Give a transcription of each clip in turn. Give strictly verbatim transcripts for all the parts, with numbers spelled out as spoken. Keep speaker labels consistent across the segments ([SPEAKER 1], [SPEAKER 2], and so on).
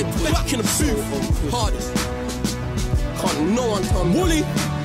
[SPEAKER 1] boy back in the booth. Hardest. Can't no one tell me. Wooly.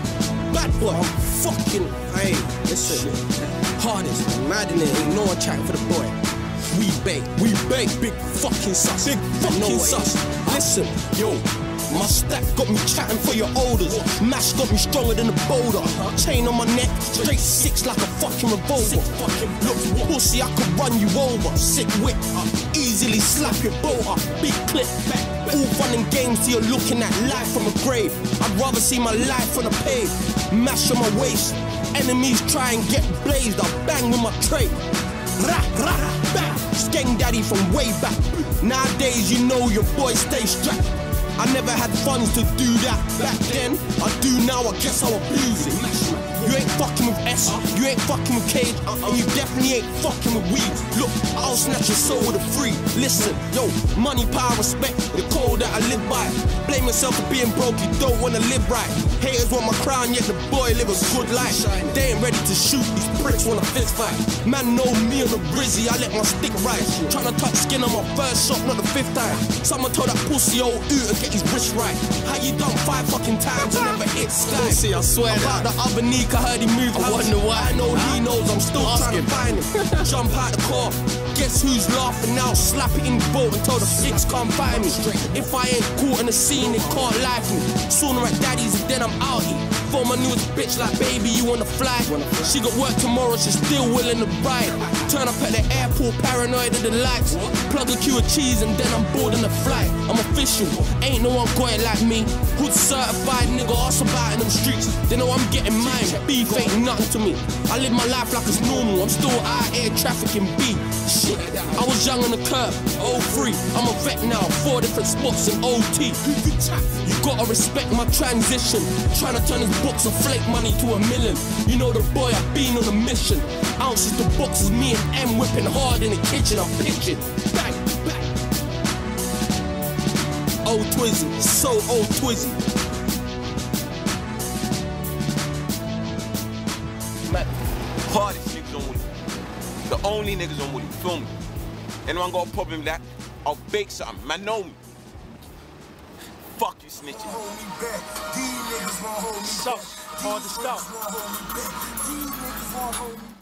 [SPEAKER 1] Bad boy. I'm fucking. Hey, listen. Hardest. Mad in it. Ain't no one chatting for the boy. We bake. We bake. Big fucking sus. Big fucking sus. Listen, yo. My stack got me chatting for your odors. Mash got me stronger than a boulder. Chain on my neck, straight six like a fucking revolver. Look, pussy, I could run you over. Sick whip, easily slap your boat up. Big clip, all fun and games till you're looking at life from a grave. I'd rather see my life on a pave. Mash on my waist, enemies try and get blazed. I bang with my tray. Rah, rah, bang. Skeng daddy from way back. Nowadays, you know your boy stay strapped. I never had funds to do that back then. I do now, I guess I'll abuse it. You ain't fucking with S, you ain't fucking with Cage, and you definitely ain't fucking with weed. Look, I'll snatch your soul with a free. Listen, yo, money, power, respect, the code that I live by. Blame yourself for being broke, you don't wanna live right. Haters want my crown, yet the boy live a good life. They ain't ready to shoot, these pricks want a fist fight. Man know me on the brizzy, I let my stick rise. Tryna touch skin on my first shot, not the fifth time. Someone told that pussy old ooh to get his wrist right. How you done five fucking times and never hit sky? See, I swear about that. The other Nick, I heard he moved. I wonder why. I know he knows, I'm still trying to find him. Jump out the car, guess who's laughing now? Slap it in the boat and tell the six can't find me. If I ain't caught in the scene, they can't like me. Sooner at daddy's and then I'm out here. For my newest bitch like, baby, you wanna fly? She got work tomorrow, she's still willing to ride. Turn up at the airport, paranoid of the lights. Plug a queue of cheese and then I'm boarding the flight. I'm official, ain't no one got it like me. Hood certified nigga, ask about in them streets. They know I'm getting mine, beef ain't nothing to me. I live my life like it's normal, I'm still out here trafficking beef. Shit, I was young on the curb, oh three. I'm a vet now, four different spots in O T. You gotta respect my transition. Trying to turn his books of flake money to a million. You know the boy, I've been on a mission. Ounces to boxes, me and M whipping hard in the kitchen. I'm pitching, bang, bang. Old Twizzy, so old Twizzy. Man, hardest niggas on Woody. The only niggas on Woody, feel me? Anyone got a problem with that? I'll bake something, man know me. Fuck you snitching.
[SPEAKER 2] Suck, hard to stop.